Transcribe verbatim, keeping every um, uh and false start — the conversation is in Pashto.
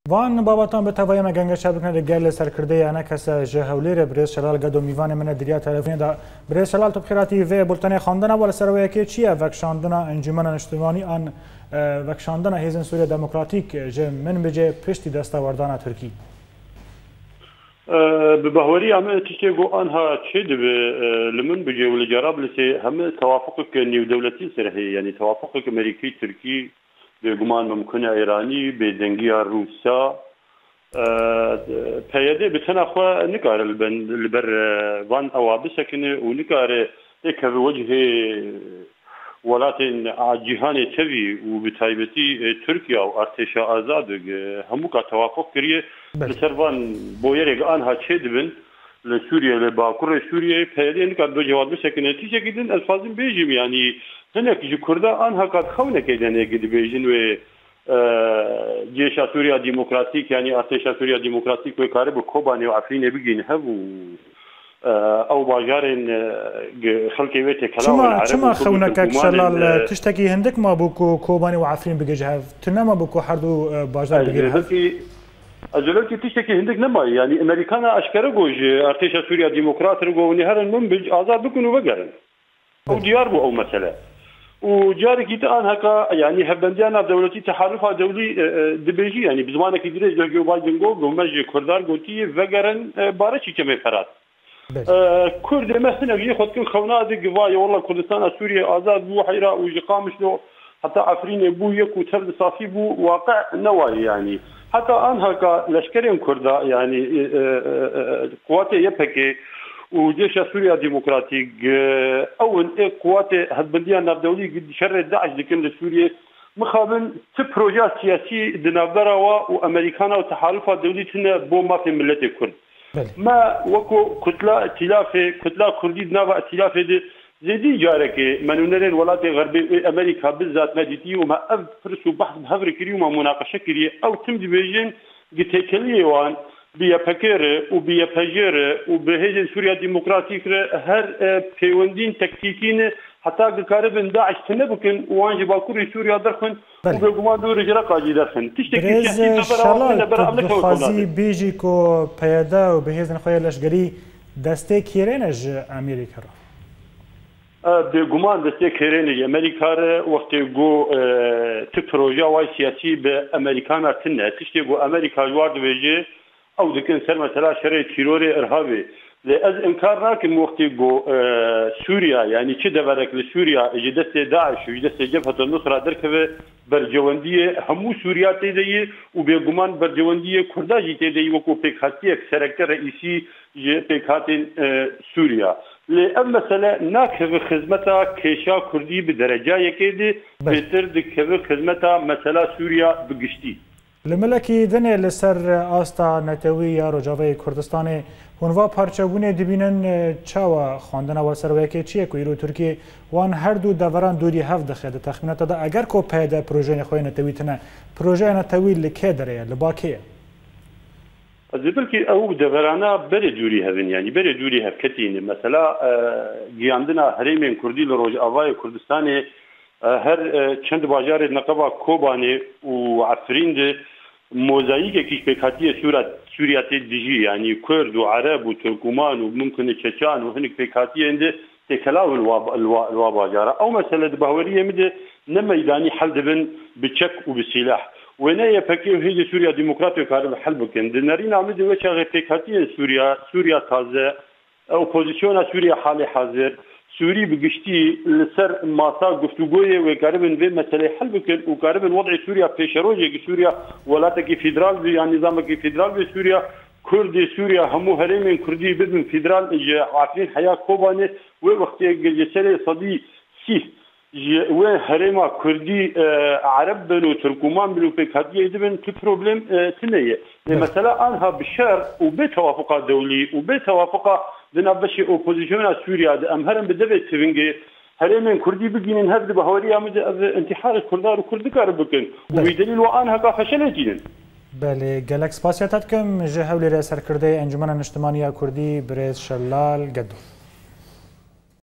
وان بابتان به توای ما گنگ شب کنه گل سرکرده انا کس جهولیر برز شلال گدو میوان من دریا تلفنی دا برز شلال تو بخیراتی و بولتن خواندن ولی سروی که چیه وکشاندن انجمن اجتماعی آن وکشاندن هیزن سوریه دموکراتیک جه من بجه پشتی دستاوردان ترکی به بهوری همه تشتی گو آنها چه دبه لمن بجه ولی جراب لسی همه توافق که نیو دولتی سرهی یعنی توافق که امریکی ترکی به گمان ممکنه ایرانی به دنگی روسا پیاده به تناخوا نکاره لبر وان اوابه سکنه و نکاره یک وجه ولات جهان تبی و به تایبتی ترکیه و ارتش آزاد همو که توافق کریه لسر وان بویره آنها چه دبن لسوریه لباکور سوریه پیاده نکاره دو جواب سکنه تیجه کدین الفاظم بیجیم یعنی هناك جو كردا أنها قد خونة كيدان يجد بيجن و جيش سوريا ديمقراطيك يعني ارتش سوريا ديمقراطيك وكارب كوباني وعفرين بيجين هبو أو باجارين خلقي بيت كلام العرب شما خونة كشلال تشتكي هندك ما بوكو كوباني وعفرين بيجهف تنما بوكو حردو باجار بيجهف أجلالك تشتكي هندك نما يعني أمريكانا أشكره جوج ارتش سوريا ديمقراط رجو ونهار المنبج آزاد بكونوا بقرن أو ديار بو أو مسألة وجاري كده أنا هكا يعني هبنديانا دولتي تحالفها دولي دبيجي يعني بزمانك يدرس جو بايدن جو ومجي كردار قلتي فقرن بارشي كم فرات كرد مثلا يجي خد كل خونات قواي والله كردستان سوريا آزاد بو حيرة ويجي قامش له حتى عفرين بو يكو تبد صافي بو واقع نواي يعني حتى أنا هكا لشكرين كردا يعني قواتي يبكي وجيش سوريا ديمقراطيك اول ايه قوات هالبلديه النابدولي قد شر داعش لكن لسوريا مخابن ت بروجات سياسي دنابرا وامريكانا وتحالفها الدولي تنا بو ما في ملت الكرد ما وكو كتله ائتلافي كتله كردي نابا ائتلافي دي زيدي جارك منونرين ولايات غربي امريكا بالذات ناديتي وما افرس وبحث بهفر كري وما مناقشه كري او تم ديفيجن قتكليه وان بیا پکر و بیا پجر و به هیچ سوریا دموکراتیک هر پیوندین تکتیکین حتی کاربن داعش تنبکن وانج باکوری سوریا درخن و به گمان دور جرا قاضی درخن تشتكي شلال تخازی بیجی کو پیاده و به هیچ نخواه لشگری دسته کیرنج امریکا را به گمان دسته کیرنج امریکا را وقتی گو ت پروژه وای سیاسی به امریکانا تنه تشتی گو امریکا جوارد ویجه او دكن سر مثلا شرعي تيروري ارهابي لاز انكار راكم وقت جو سوريا يعني كي دبرك لسوريا جدست داعش وجدست جبهه النصره دركبه برجونديه همو سوريا تيدي وبيغمان برجونديه كرداجي تيدي وكو بيكاتيك سركتر رئيسي بيكاتين سوريا لأم مثلا ناكف خدمتها كيشا كردي بدرجه يكيدي بيتر دكف خدمتها مثلا سوريا بقشتي لملکی دنه لسر آستا نتوی یا رجاوه کردستان هنوا پارچگونه دبینن چاوا خواندن و سرویکه چیه که ایرو ترکیه وان هر دو دوران دوری هفت دخیده تخمینات دا اگر که پیدا پروژه نخواه نتوی تنه پروژه نتوی لکه داره لباکیه از بلکی او دورانا بره دوری هفن یعنی بره دوری هف کتین مثلا گیاندنا هریمین کردی لرجاوه کردستان هر چند باجار نقابه کوبانه و عفرین ده موزاییک کیش پیکاتی سوریا سوریا دیجی یعنی کرد و عرب و ترکمان و ممکن چچان و هنک پیکاتی انده تکلاو الوا باجاره او مثلا بهوریه مده نمیدانی حل دبن بچک و بسلاح ونا يفكي هي سوريا ديمقراطيه كارب حل بكن دنارين عمد وجه پیکاتی سوريا سوريا تازه اپوزيسيون سوريا حال حاضر سوري بقشتي لسر ماسا گفتگوی و قربن به مسئله حل بکن و قربن وضع سوريا پیشروجه سوريا ولاتك فدرال يعني نظامك فدرال بسوريا كرد سوريا همو هرمين كردي بدن فدرال عارفين حياه كوبانه و وقت جسر صدي سي و هرما كردي عرب بنو تركمان بنو بكاديه دبن تو بروبلم تنيه مثلا انها بالشر وبتوافق دولي وبتوافق دنابشي اوبوزيشن سوريا امهرن بدبت تفنجي هرمين كردي بجينن هذا بهوري عمد انتحار الكردار وكرد كاربكن وبدليل وان هكا فشلتين بله جالكس باسياتكم جهه ولي سركردي انجمن اجتماعيه كردي بريز شلال قدو